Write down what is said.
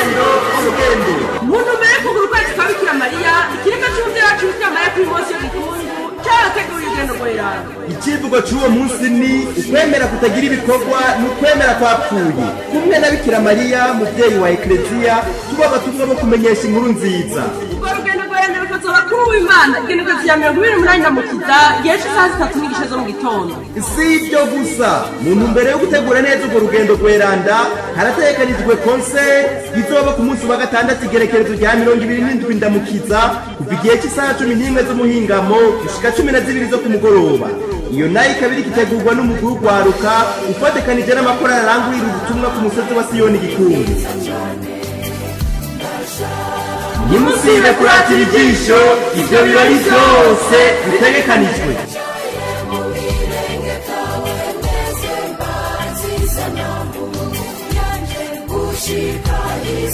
urugendo muntu mbere kugura ukwezi kwa Bikira Mariya ikiremwa cy'umubyeyi wacu Bikira Mariya kuri munsi y'igikungu cyarateguye urugendo rw'iranga. icivugo cy'uwo munsi ni ukwemera kutagira ibikorwa n'ukwemera kwapfuye kumwe na Bikira Mariya mubyeyi wa ekleziya tuba abatumwa bo kumenyesha inkuru nziza. urwo rugendo rw'iranga rukazoba kuri uw'Imana igenekerezo rya 28 Ndamukiza igihe cy'isaha 3 n'igice zo mu gitondo. Si ibyo gusa muntu mbere yo gutegura neza urwo rugendo rw'iranda harategekanijwe concert izoba ku munsi wa gatandatu igerekerezo rya 27 Ndamukiza kuva igihe cy'isaha 11 z'umuhingamo gushika 12 zo ku mugoroba. iyo nayo ikaba iri gitegurwa n'umugwi w'urwaruka ufatekanije n'amakorali arangurira ubutumwa ku musozi wa Siyoni Gikungu. Nimusibe kuratira ijisho ivyo birori byose bitegekanijwe. Shikari